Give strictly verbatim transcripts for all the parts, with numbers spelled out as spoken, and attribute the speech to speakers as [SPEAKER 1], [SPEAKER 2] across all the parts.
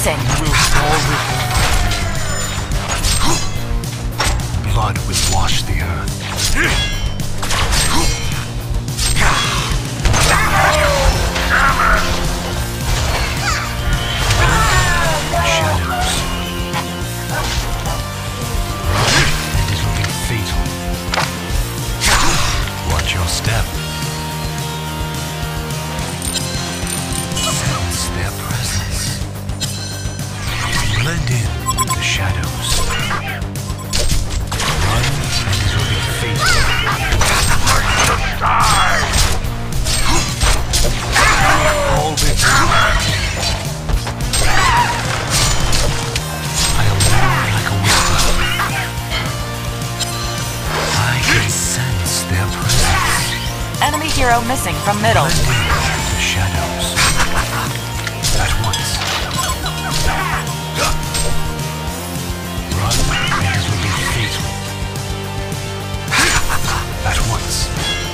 [SPEAKER 1] missing.
[SPEAKER 2] You will fall before my blade. Blood will wash the earth. The shadows. It is looking fatal. Watch your step. Sense their presence. Blend in the shadows. Run and it will be fatal. Die! All before I'll move like a whisper. I can sense their presence.
[SPEAKER 1] Enemy hero missing from middle.
[SPEAKER 2] Blend in the shadows. At once. Run and it will be fatal. At once.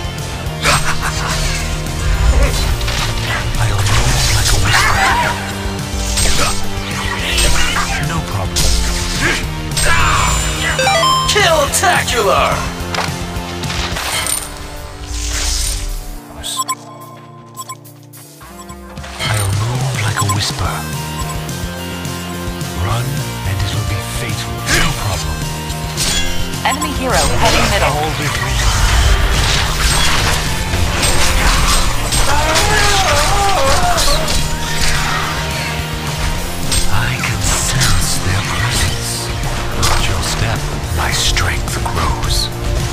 [SPEAKER 2] I'll move like a whisper. No problem.
[SPEAKER 3] Kill-tacular!
[SPEAKER 2] I'll move like a whisper. Run and it will be fatal. No problem.
[SPEAKER 1] Enemy hero heading middle.
[SPEAKER 2] All before I can sense their presence. Watch your step. My strength grows.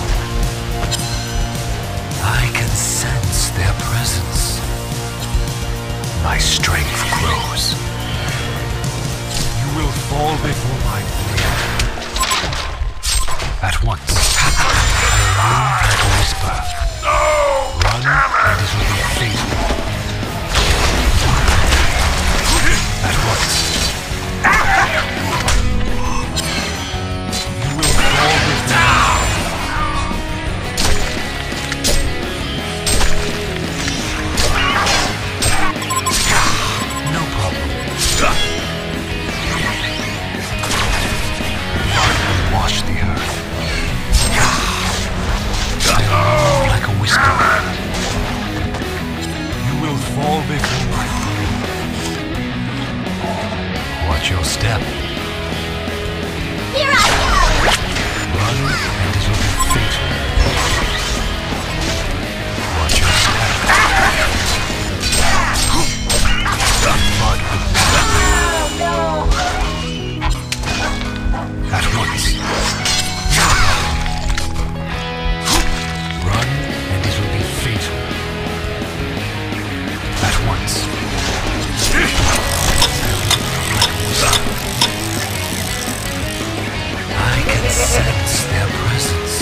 [SPEAKER 2] I can sense their presence. My strength grows. You will fall before my blade. At once. I'll move like a whisper. Run and it will be fatal. At once. You will fall before me. No problem. Blood will wash the earth. I'll move like a whisper. You will fall before my blade. Watch your step.
[SPEAKER 4] Here I go!
[SPEAKER 2] Run and it will be fatal. Watch your step. Blood will at once. Run and it will be fatal. At once. I can sense their presence.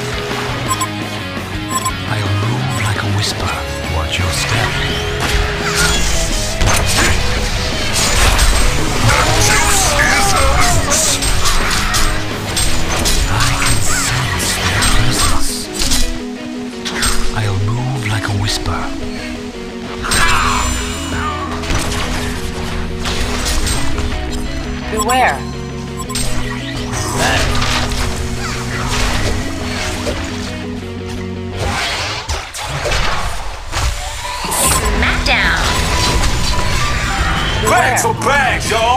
[SPEAKER 2] I'll move like a whisper. Watch your step. The juice is loose. I can sense their presence. I'll move like a whisper.
[SPEAKER 1] Beware.
[SPEAKER 4] Smackdown!
[SPEAKER 3] Bags for bags, y'all!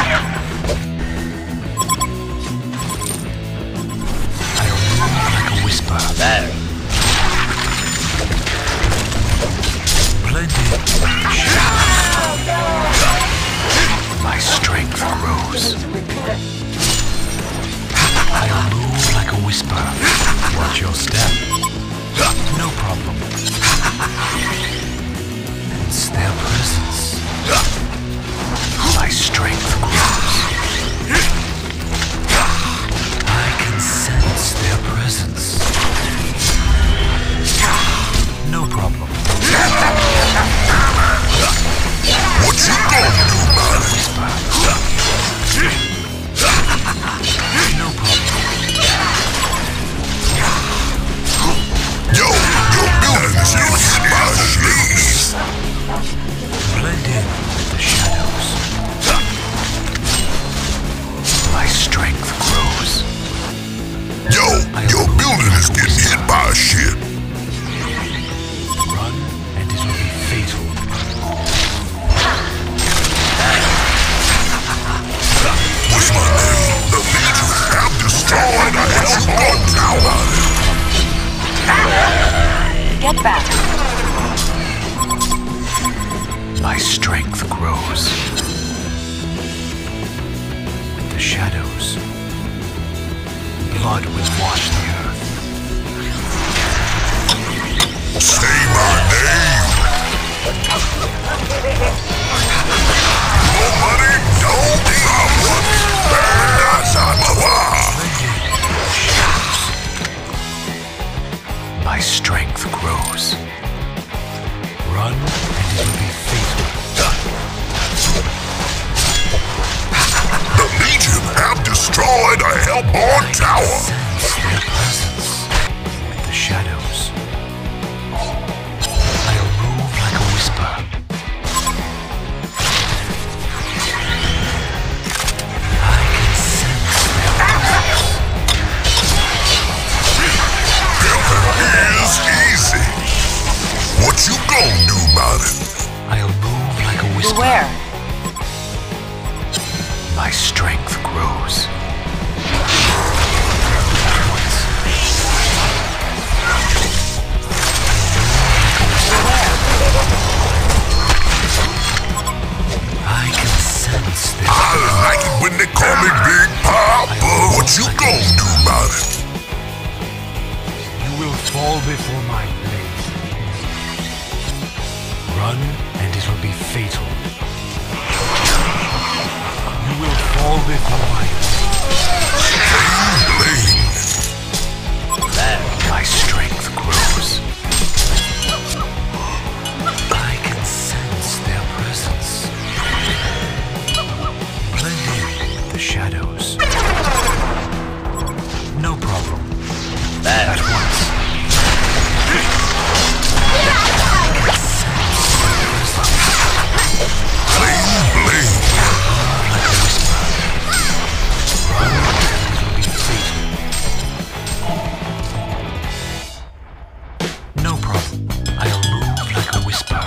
[SPEAKER 2] I'll move like a whisper.
[SPEAKER 3] There.
[SPEAKER 2] Blend in. My strength grows. I'll move like a whisper. Watch your step. No problem. It's their presence. My strength grows. I can sense their presence. No problem. What you gonna do, man? Whisper. No problem. Yo, your building is
[SPEAKER 1] Step back.
[SPEAKER 2] My strength grows. With the shadows, blood will wash the earth.
[SPEAKER 4] Say my name! Nobody don't love what? That's not
[SPEAKER 2] My strength grows. Run and it will be fatal.
[SPEAKER 4] The Legion have destroyed a Hellborn tower!
[SPEAKER 2] Sense their presence. With the shadows, I'll move like a whisper. I can sense their presence.
[SPEAKER 4] Is easy. What you gonna do about it?
[SPEAKER 2] I'll move like a whisper.
[SPEAKER 1] Beware.
[SPEAKER 2] My strength grows. I can sense their
[SPEAKER 4] I like it when they call me Big Papa. What you gonna do about it?
[SPEAKER 2] You will fall before my blade. Run, and it will be fatal. You will fall before my
[SPEAKER 4] Blade.
[SPEAKER 2] blade. My strength grows. I can sense their presence. Blend in with the shadows. No problem. At once.
[SPEAKER 4] Blade, blade.
[SPEAKER 2] Like a whisper. Run, and it will be fatal. No problem. I'll move like a whisper.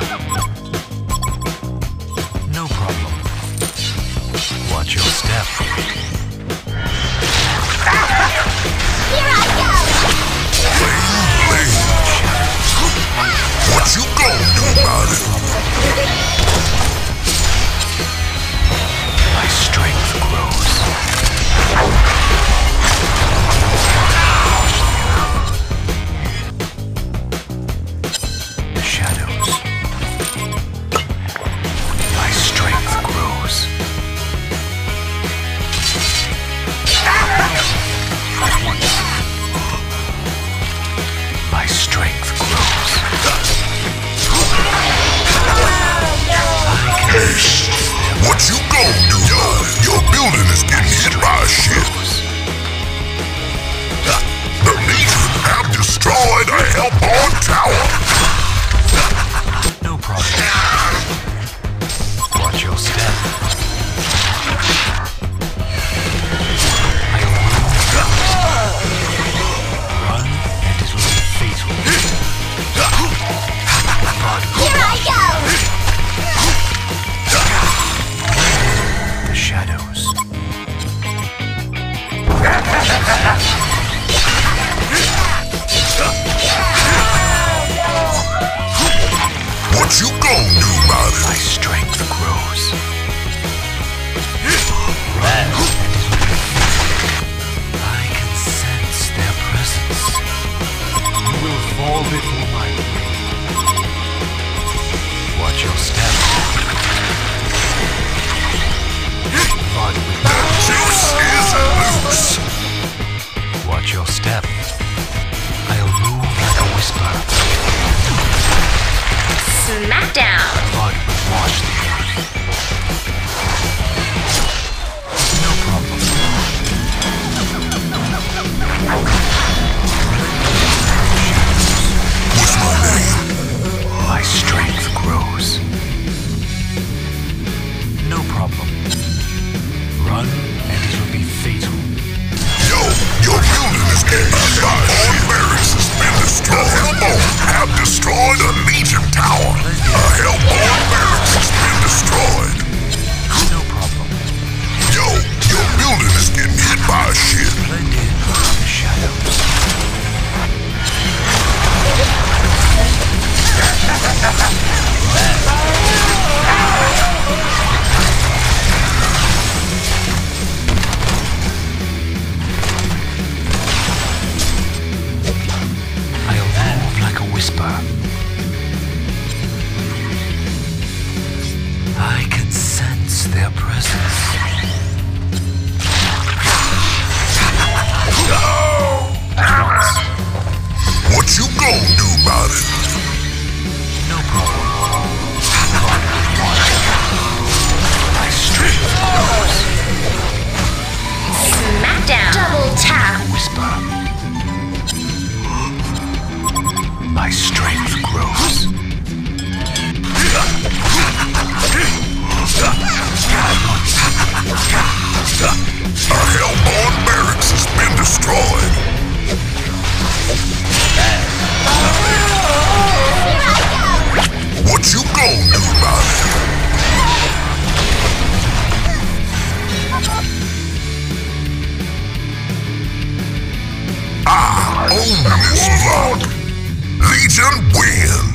[SPEAKER 2] No problem. Watch your step.
[SPEAKER 4] Blade. What you gonna do about it?
[SPEAKER 2] My strength grows. Shadows. My strength grows.
[SPEAKER 4] Legion wins.